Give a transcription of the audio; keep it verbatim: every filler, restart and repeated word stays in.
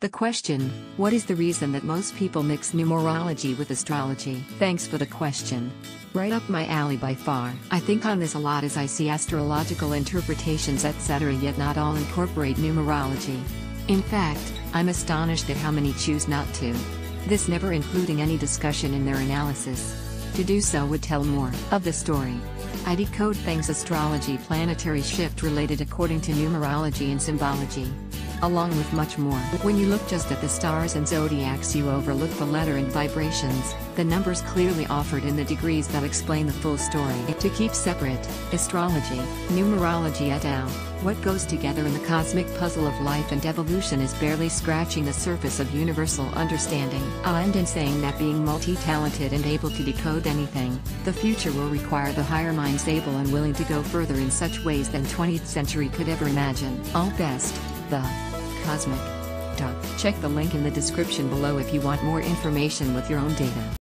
The question, what is the reason that most people mix numerology with astrology? Thanks for the question. Right up my alley by far. I think on this a lot as I see astrological interpretations et cetera yet not all incorporate numerology. In fact, I'm astonished at how many choose not to. This never including any discussion in their analysis. To do so would tell more of the story. I decode things astrology planetary shift related according to numerology and symbology. Along with much more. When you look just at the stars and zodiacs you overlook the letter and vibrations, the numbers clearly offered in the degrees that explain the full story. To keep separate, astrology, numerology et al., what goes together in the cosmic puzzle of life and evolution is barely scratching the surface of universal understanding. I'll end in saying that being multi-talented and able to decode anything, the future will require the higher minds able and willing to go further in such ways than twentieth century could ever imagine. All best, the Cosmic. Check the link in the description below if you want more information with your own data.